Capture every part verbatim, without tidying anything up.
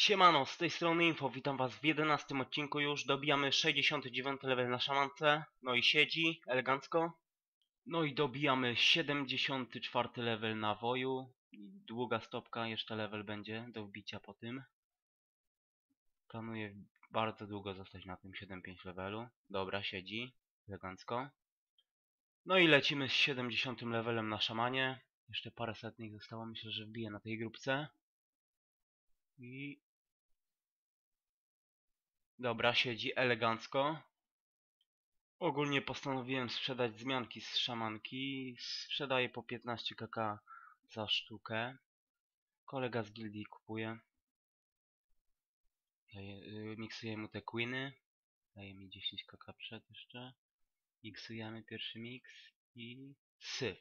Siemano, z tej strony Info, witam was w jedenastym odcinku już. Dobijamy sześćdziesiąty dziewiąty level na szamance, no i siedzi elegancko. No i dobijamy siedemdziesiąty czwarty level na woju. Długa stopka, jeszcze level będzie do wbicia po tym. Planuję bardzo długo zostać na tym siedem pięć levelu. Dobra, siedzi, elegancko. No i lecimy z siedemdziesiątym levelem na szamanie. Jeszcze parę setnych zostało, myślę, że wbiję na tej grupce. I... Dobra, siedzi elegancko. Ogólnie postanowiłem sprzedać wzmianki z szamanki. Sprzedaję po piętnaście kaka za sztukę. Kolega z gildii kupuje. Daję, yy, miksuję mu te queeny. Daje mi dziesięć kaka przed jeszcze. Miksujemy pierwszy miks i syf.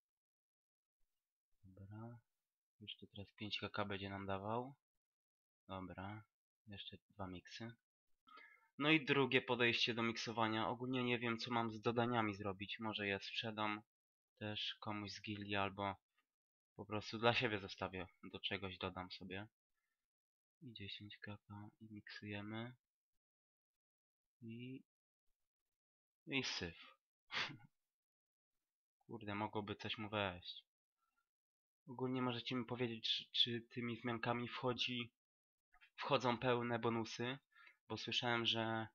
Dobra. Jeszcze teraz pięć kaka będzie nam dawał. Dobra. Jeszcze dwa miksy. No i drugie podejście do miksowania. Ogólnie nie wiem, co mam z dodaniami zrobić. Może je sprzedam też komuś z gildii albo po prostu dla siebie zostawię. Do czegoś dodam sobie. I dziesięć kaka i miksujemy. I... I syf. Kurde, mogłoby coś mu wejść. Ogólnie możecie mi powiedzieć, czy, czy tymi wzmiankami wchodzi, wchodzą pełne bonusy, bo słyszałem, że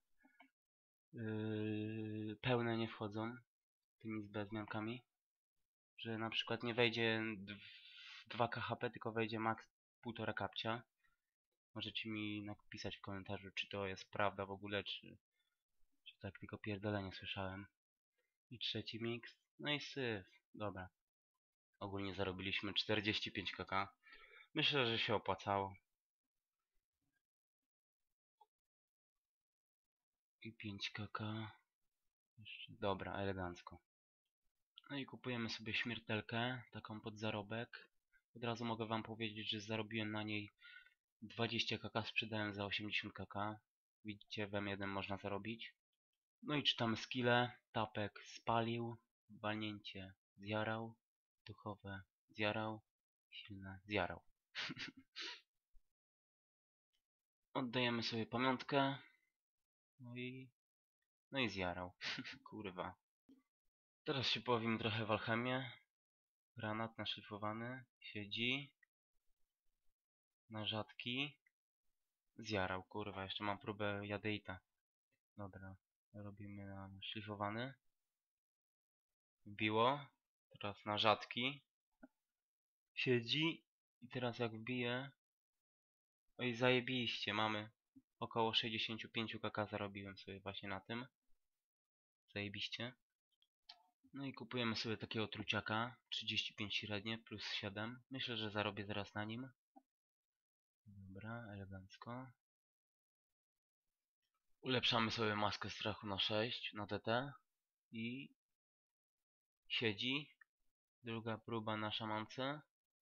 yy, pełne nie wchodzą tymi wzmiankami, że na przykład nie wejdzie dwa ka ha pe, tylko wejdzie max półtora kapcia. Możecie mi napisać w komentarzu, czy to jest prawda w ogóle, czy, czy tak tylko pierdolenie słyszałem. I trzeci miks, no i syf. Dobra. Ogólnie zarobiliśmy czterdzieści pięć kaka. Myślę, że się opłacało. I pięć kaka. Jeszcze. Dobra, elegancko. No i kupujemy sobie śmiertelkę, taką pod zarobek. Od razu mogę wam powiedzieć, że zarobiłem na niej dwadzieścia kaka, sprzedałem za osiemdziesiąt kaka. Widzicie, w em jeden można zarobić. No i czytamy skille. Tapek spalił, walnięcie zjarał, duchowe zjarał, silne zjarał. Oddajemy sobie pamiątkę. No i... No i zjarał. Kurwa. Teraz się powiem trochę w alchemię. Granat naszlifowany. Siedzi. Na rzadki. Zjarał, kurwa. Jeszcze mam próbę jadeita. Dobra. Robimy na szlifowany. Wbiło. Teraz na rzadki. Siedzi. I teraz jak wbiję... Oj, zajebiście. Mamy około sześćdziesiąt pięć kaka zarobiłem sobie właśnie na tym. Zajebiście. No i kupujemy sobie takiego truciaka. trzydzieści pięć średnie plus siedem. Myślę, że zarobię zaraz na nim. Dobra, elegancko. Ulepszamy sobie maskę strachu na sześć na te te. I siedzi. Druga próba na szamance.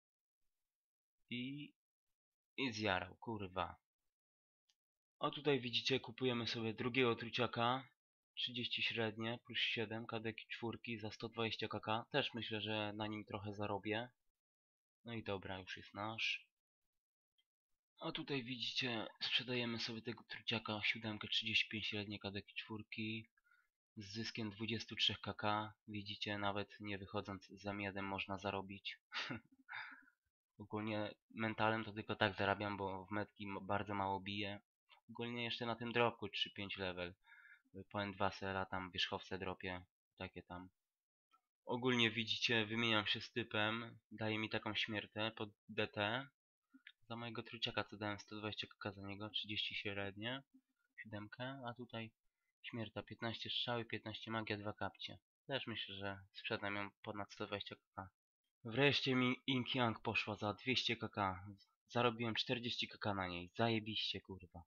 I... I zjarał, kurwa. O, tutaj widzicie, kupujemy sobie drugiego truciaka. trzydzieści średnie plus siedem, kadeki czwórki za sto dwadzieścia kaka. Też myślę, że na nim trochę zarobię. No i dobra, już jest nasz. A tutaj widzicie, sprzedajemy sobie tego truciaka siódemkę trzydzieści pięć średnie, kadeki czwórki. Z zyskiem dwadzieścia trzy kaka. Widzicie, nawet nie wychodząc z em jeden można zarobić. Ogólnie mentalem to tylko tak zarabiam, bo w metki bardzo mało bije. Ogólnie jeszcze na tym dropku trzy pięć level. Po en dwa se latam, wierzchowce dropię, takie tam. Ogólnie widzicie, wymieniam się z typem, daje mi taką śmiertę pod de te. Za mojego truciaka co dałem sto dwadzieścia kaka za niego, trzydzieści średnie, siedem, a tutaj śmierta, piętnaście strzały, piętnaście magia, dwa kapcie. Też myślę, że sprzedam ją ponad sto dwadzieścia kaka. Wreszcie mi Ink Yang poszła za dwieście kaka. Zarobiłem czterdzieści kaka na niej, zajebiście kurwa.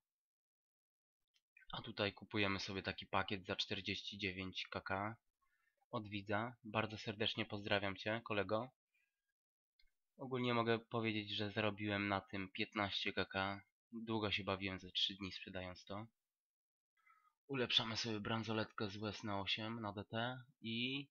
A tutaj kupujemy sobie taki pakiet za czterdzieści dziewięć kaka od widza. Bardzo serdecznie pozdrawiam cię, kolego. Ogólnie mogę powiedzieć, że zarobiłem na tym piętnaście kaka. Długo się bawiłem, ze trzy dni sprzedając to. Ulepszamy sobie bransoletkę z U S na osiem na de te i...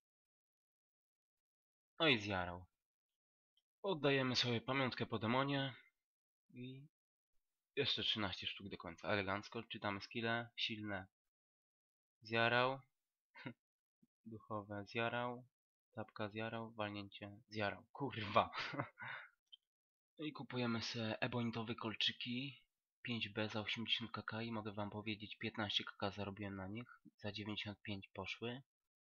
No i zjarał. Oddajemy sobie pamiątkę po demonie i... Jeszcze trzynaście sztuk do końca. Elegancko. Czytamy skille. Silne. Zjarał. Duchowe. Zjarał. Tapka zjarał. Walnięcie. Zjarał. Kurwa. I kupujemy sobie ebonitowe kolczyki. pięć B za osiemdziesiąt kaka i mogę wam powiedzieć, piętnaście kaka zarobiłem na nich. Za dziewięćdziesiąt pięć poszły.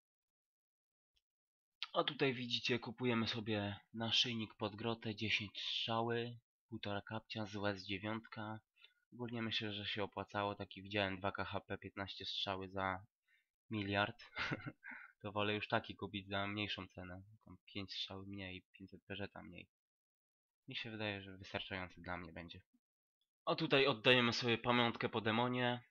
A tutaj widzicie, kupujemy sobie naszyjnik pod grotę, dziesięć strzały, półtora kapcia, z U S dziewięć. Ogólnie myślę, że się opłacało, taki widziałem dwa K H P, piętnaście strzały za miliard. To wolę już taki kupić za mniejszą cenę, tam pięć strzały mniej, pięćset peżeta mniej. Mi się wydaje, że wystarczający dla mnie będzie. A tutaj oddajemy sobie pamiątkę po demonie.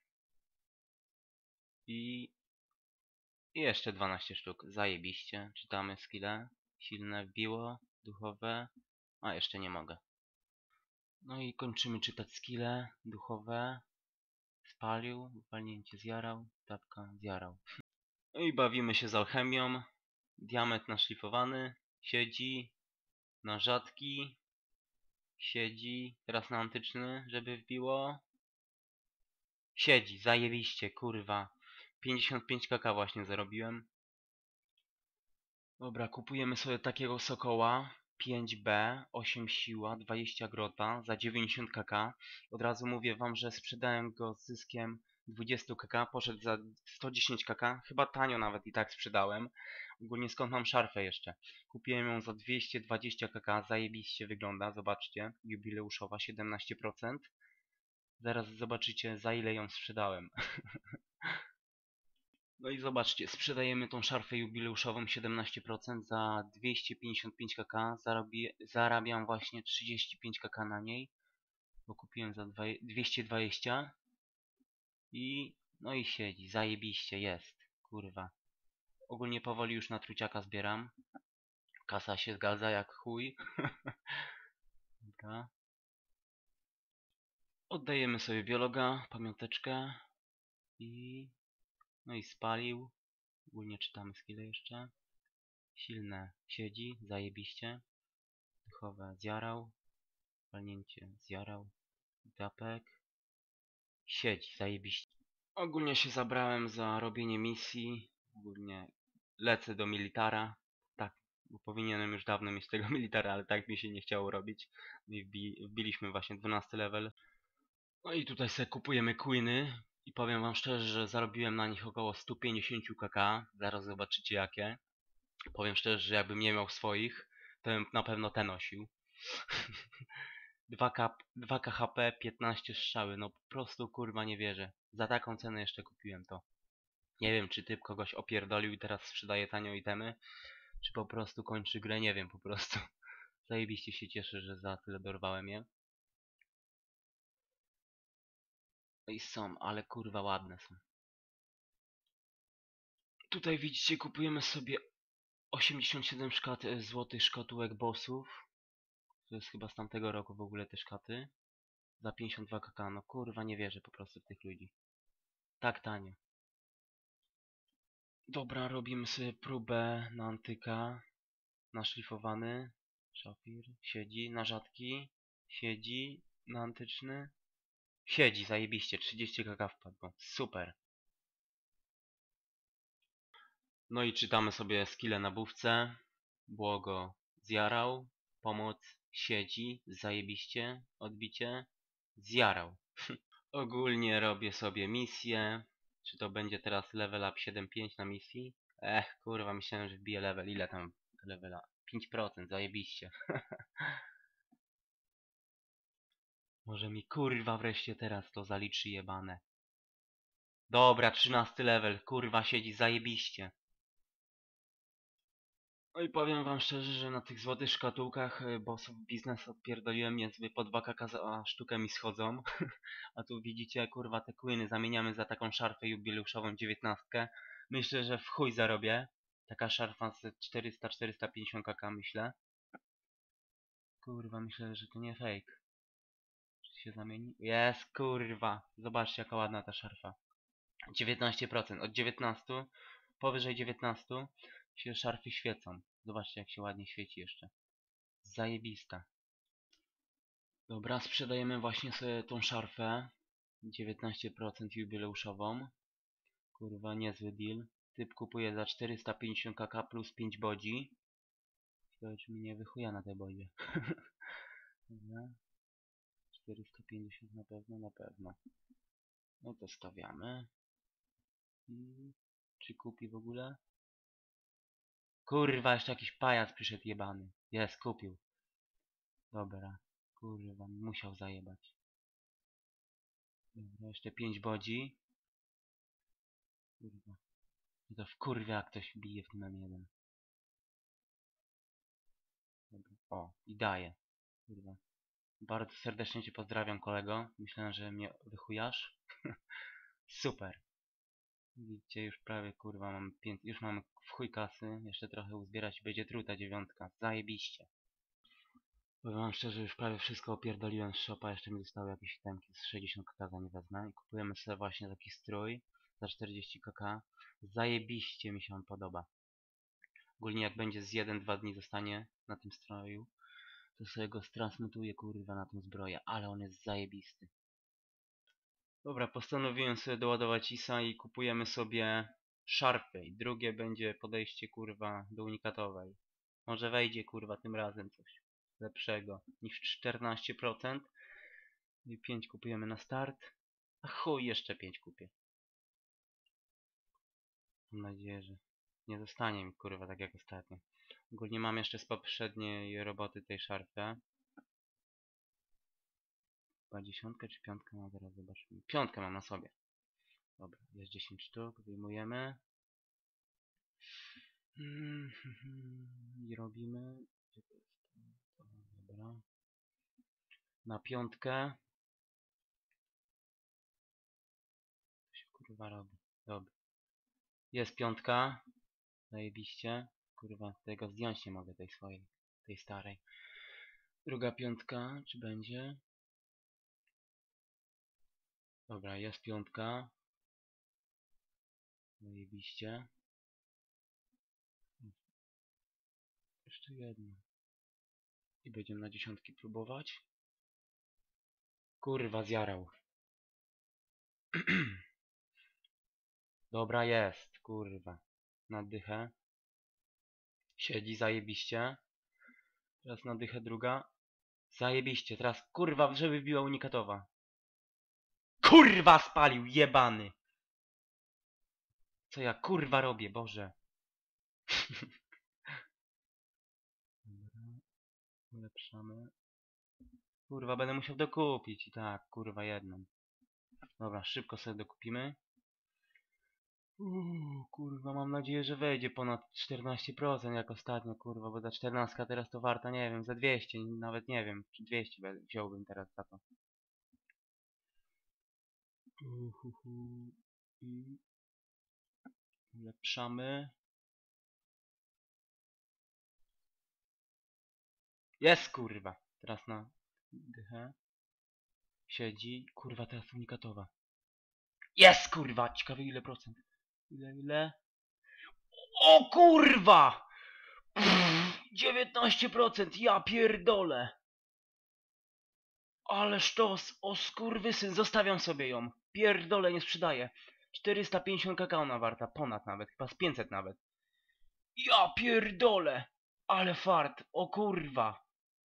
I I jeszcze dwanaście sztuk. Zajebiście. Czytamy skille. Silne wbiło. Duchowe. A jeszcze nie mogę. No i kończymy czytać skille. Duchowe. Spalił. Walnięcie zjarał. Tapka zjarał. No i bawimy się z alchemią. Diament naszlifowany. Siedzi. Na rzadki. Siedzi. Teraz na antyczny, żeby wbiło. Siedzi. Zajebiście. Kurwa. pięćdziesiąt pięć kaka właśnie zarobiłem. Dobra, kupujemy sobie takiego sokoła. pięć B, osiem siła, dwadzieścia grota za dziewięćdziesiąt kaka. Od razu mówię wam, że sprzedałem go z zyskiem dwadzieścia kaka. Poszedł za sto dziesięć kaka. Chyba tanio nawet i tak sprzedałem. Ogólnie skąd mam szarfę jeszcze? Kupiłem ją za dwieście dwadzieścia kaka. Zajebiście wygląda. Zobaczcie. Jubileuszowa siedemnaście procent. Zaraz zobaczycie, za ile ją sprzedałem. No i zobaczcie, sprzedajemy tą szarfę jubileuszową siedemnaście procent za dwieście pięćdziesiąt pięć kaka. Zarobię, zarabiam właśnie trzydzieści pięć kaka na niej, bo kupiłem za dwieście dwadzieścia. I no i siedzi, zajebiście jest, kurwa. Ogólnie powoli już na truciaka zbieram. Kasa się zgadza jak chuj. Dobra. Oddajemy sobie biologa, pamiąteczkę. I no i spalił. Ogólnie czytamy skille jeszcze. Silne siedzi, zajebiście. Duchowe zjarał. Walnięcie zjarał. Dapek. Siedzi, zajebiście. Ogólnie się zabrałem za robienie misji. Ogólnie lecę do militara. Tak, bo powinienem już dawno mieć tego militara, ale tak mi się nie chciało robić. I wbi wbiliśmy właśnie dwunasty level. No i tutaj sobie kupujemy queeny. I powiem wam szczerze, że zarobiłem na nich około sto pięćdziesiąt kaka. Zaraz zobaczycie jakie. Powiem szczerze, że jakbym nie miał swoich, to bym na pewno te nosił. dwa K H P, piętnaście strzały, no po prostu kurwa nie wierzę. Za taką cenę jeszcze kupiłem to. Nie wiem, czy typ kogoś opierdolił i teraz sprzedaje tanio itemy, czy po prostu kończy grę, nie wiem po prostu. Zajebiście się cieszę, że za tyle dorwałem je. No i są, ale kurwa ładne są. Tutaj widzicie, kupujemy sobie osiemdziesiąt siedem szkat, złotych szkatułek bossów. To jest chyba z tamtego roku w ogóle te szkaty. Za pięćdziesiąt dwa kaka, no kurwa nie wierzę po prostu w tych ludzi. Tak tanio. Dobra, robimy sobie próbę na antyka. Naszlifowany. Szafir. Siedzi. Na rzadki. Siedzi. Na antyczny. Siedzi, zajebiście. trzydzieści kaka wpadło. Super. No i czytamy sobie skille na bówce. Błogo zjarał. Pomoc siedzi. Zajebiście. Odbicie. Zjarał. Ogólnie robię sobie misję. Czy to będzie teraz level up siedem pięć na misji? Ech, kurwa, myślałem, że wbiję level. Ile tam levela? pięć procent, zajebiście. Może mi kurwa wreszcie teraz to zaliczy jebane. Dobra, trzynasty level, kurwa siedzi zajebiście. No i powiem wam szczerze, że na tych złotych szkatułkach bossów biznes odpierdoliłem niezły, po dwa kaka za sztukę mi schodzą. A tu widzicie, kurwa, te queeny zamieniamy za taką szarfę jubileuszową dziewiętnastkę. Myślę, że w chuj zarobię. Taka szarfa z czterysta czterysta pięćdziesiąt kaka, myślę. Kurwa, myślę, że to nie fake. Czy się zamieni? Jest, kurwa. Zobaczcie, jaka ładna ta szarfa. dziewiętnaście procent. Od dziewiętnastu, powyżej dziewiętnastu się szarfy świecą. Zobaczcie, jak się ładnie świeci jeszcze. Zajebista. Dobra, sprzedajemy właśnie sobie tą szarfę. dziewiętnaście procent jubileuszową. Kurwa, niezły deal. Typ kupuje za czterysta pięćdziesiąt kaka plus pięć bodzi. To już mi nie wychuja na te bodzie. Dobra. czterysta pięćdziesiąt na pewno, na pewno. No to stawiamy. I... Czy kupi w ogóle? Kurwa, jeszcze jakiś pajac przyszedł jebany. Jest, kupił. Dobra. Kurwa, musiał zajebać. Dobra, jeszcze pięć bodzi. Kurwa. No to wkurwia, jak ktoś bije w tym M jeden. Dobra. O, i daje. Kurwa. Bardzo serdecznie cię pozdrawiam, kolego. Myślałem, że mnie wychujasz. Super. Widzicie, już prawie, kurwa, mam pięć, już mam w chuj kasy. Jeszcze trochę uzbierać i będzie truta dziewiątka. Zajebiście. Powiem wam szczerze, już prawie wszystko opierdoliłem z shopa. Jeszcze mi zostały jakieś itemki z sześćdziesiąt kaka, za nie wezmę. I kupujemy sobie właśnie taki strój za czterdzieści kaka. Zajebiście mi się on podoba. Ogólnie jak będzie z jeden dwa dni zostanie na tym stroju, to sobie go stransmutuję, kurwa, na tą zbroję. Ale on jest zajebisty. Dobra, postanowiłem sobie doładować isa i kupujemy sobie szarfy. I drugie będzie podejście, kurwa, do unikatowej. Może wejdzie, kurwa, tym razem coś lepszego niż czternaście procent. I pięć kupujemy na start. A chuj, jeszcze pięć kupię. Mam nadzieję, że nie zostanie mi, kurwa, tak jak ostatnio. Ogólnie mam jeszcze z poprzedniej roboty tej szarfę. Chyba dziesiątkę czy piątkę mam, zaraz zobaczymy. Piątkę mam na sobie. Dobra, jest dziesięć sztuk, wyjmujemy. I robimy. Gdzie to jest? To, dobra. Na piątkę. To się kurwa robi. Dobra. Jest piątka. Zajebiście. Kurwa, tego zdjąć nie mogę, tej swojej, tej starej. Druga piątka, czy będzie? Dobra, jest piątka. Zajebiście. Jeszcze jedna. I będziemy na dziesiątki próbować. Kurwa, zjarał. Dobra, jest. Kurwa. Na dychę. Siedzi zajebiście. Teraz na dychę druga. Zajebiście. Teraz kurwa, żeby biła unikatowa. Kurwa spalił, jebany. Co ja kurwa robię, Boże. Dobra. Ulepszamy. Kurwa, będę musiał dokupić. I tak, kurwa, jedną. Dobra, szybko sobie dokupimy. Uuu, kurwa, mam nadzieję, że wejdzie ponad czternaście procent jak ostatnio, kurwa, bo za czternastkę teraz to warta, nie wiem, za dwieście, nawet nie wiem, czy dwieście wziąłbym teraz za to. Uhuhu. I ulepszamy. Jest, kurwa. Teraz na dychę. Siedzi. Kurwa, teraz unikatowa. Jest, kurwa. Ciekawe ile procent. Ile, ile? O, kurwa! Pff, dziewiętnaście procent. Ja pierdolę. Ale sztos. O, skurwysyn. Zostawiam sobie ją. Pierdolę, nie sprzedaję. czterysta pięćdziesiąt kakao ona warta. Ponad nawet. Chyba z pięćset nawet. Ja pierdolę. Ale fart. O, kurwa.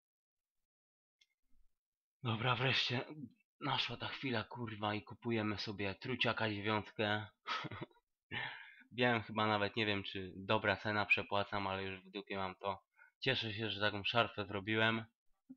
Dobra, wreszcie naszła ta chwila, kurwa, i kupujemy sobie truciaka dziewiątkę. Wiem, chyba nawet nie wiem, czy dobra cena przepłacam, ale już w dupie mam to. Cieszę się, że taką szarfę zrobiłem.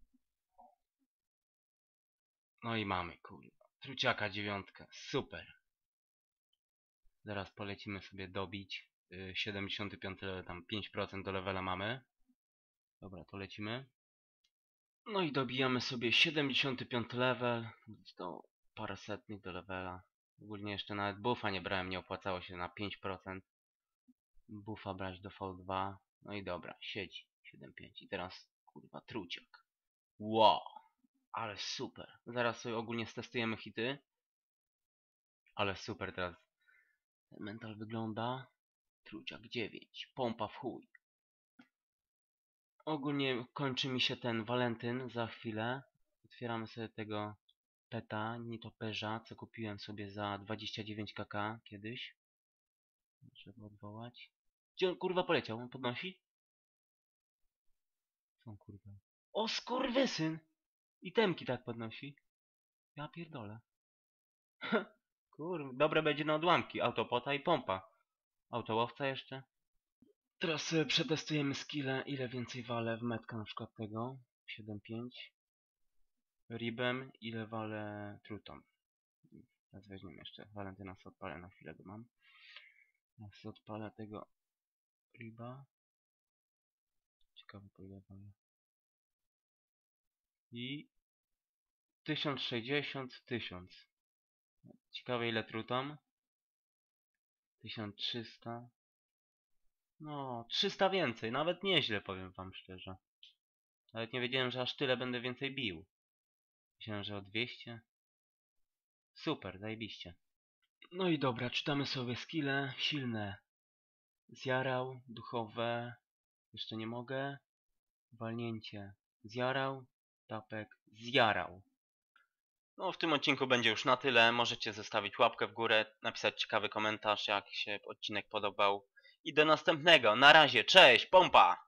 No i mamy, kurwa. Truciaka dziewiątkę, super. Zaraz polecimy sobie dobić. Yy, siedemdziesiąty piąty level, tam pięć procent do levela mamy. Dobra, to lecimy. No i dobijamy sobie siedemdziesiąty piąty level. To parę setnych do levela. Ogólnie jeszcze nawet buffa nie brałem, nie opłacało się na pięć procent. Buffa brać do V dwa. No i dobra, siedzi. siedem pięć. I teraz, kurwa, truciak. Wow, ale super. Zaraz sobie ogólnie stestujemy hity. Ale super teraz. Ten mental wygląda. Truciak dziewięć. Pompa w chuj. Ogólnie kończy mi się ten walentyn za chwilę. Otwieramy sobie tego peta, nietoperza, co kupiłem sobie za dwadzieścia dziewięć kaka kiedyś. Trzeba odwołać. Gdzie on kurwa poleciał? On podnosi? Co on kurwa? O skurwysyn! I temki tak podnosi. Ja pierdolę. Kurwa, dobre będzie na odłamki. Autopota i pompa. Autołowca jeszcze. Teraz sobie przetestujemy skille, ile więcej walę w metka, na przykład tego. siedem pięć. Ribem, ile walę trutą. Teraz weźmiemy jeszcze Walentyna, sobie odpalę na chwilę, go mam. Teraz sobie odpalę tego riba. Ciekawe po ile walę. I tysiąc sześćdziesiąt, tysiąc. Ciekawe ile trutą. tysiąc trzysta. No, trzysta więcej, nawet nieźle, powiem wam szczerze. Nawet nie wiedziałem, że aż tyle będę więcej bił. Myślałem, że o dwieście. Super, zajebiście. No i dobra, czytamy sobie skille silne. Zjarał, duchowe, jeszcze nie mogę. Walnięcie, zjarał, tapek, zjarał. No w tym odcinku będzie już na tyle. Możecie zostawić łapkę w górę, napisać ciekawy komentarz, jak się odcinek podobał. I do następnego. Na razie, cześć, pompa!